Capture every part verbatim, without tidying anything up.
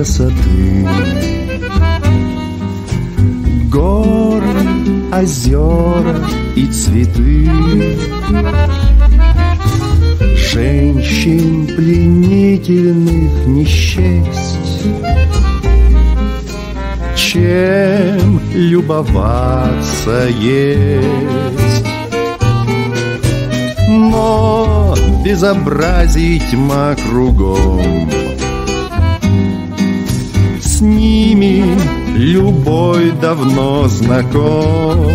красоты. Горы, озера и цветы, женщин пленительных не счесть. Чем любоваться есть, но безобразий тьма кругом. С ними любой давно знаком.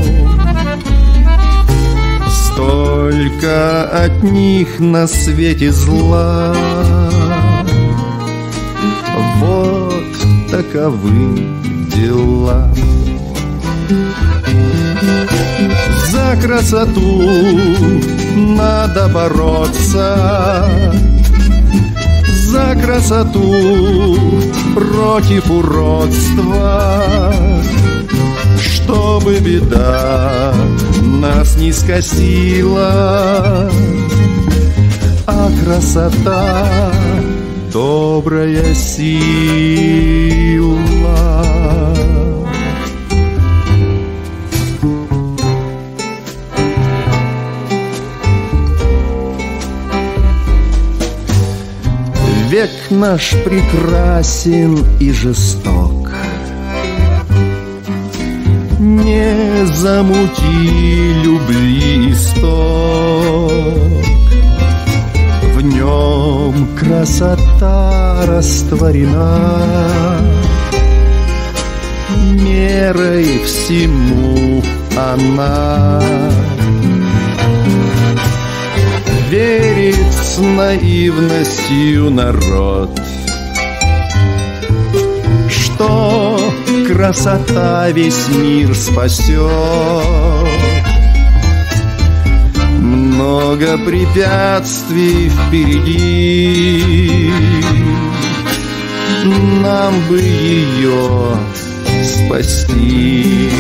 Столько от них на свете зла. Вот таковы дела. За красоту надо бороться, за красоту против уродства, чтобы беда нас не скосила. А красота — добрая сила. Век наш прекрасен и жесток. Не замути любви исток. В нем красота растворена, мерой всему она. Верит с наивностью народ, что красота весь мир спасет. Много препятствий впереди, нам бы ее спасти.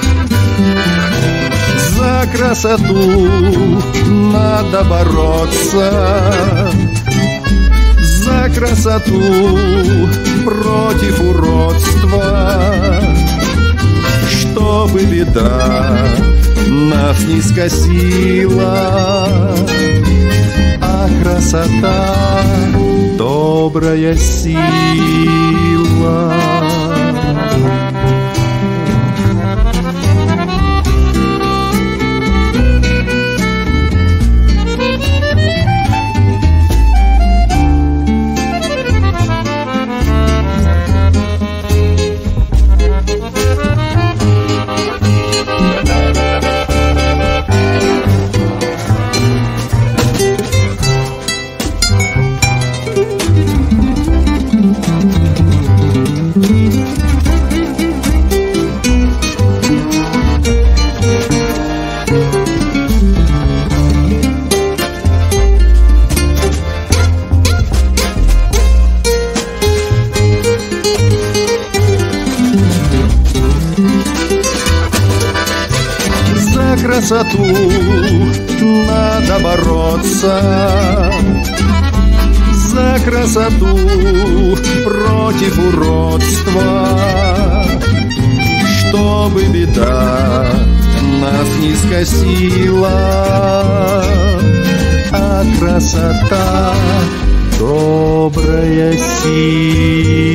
За красоту надо бороться, за красоту против уродства, чтобы беда нас не скосила. А красота — добрая сила. За красоту надо бороться, за красоту против уродства, чтобы беда нас не скосила. А красота — добрая сила.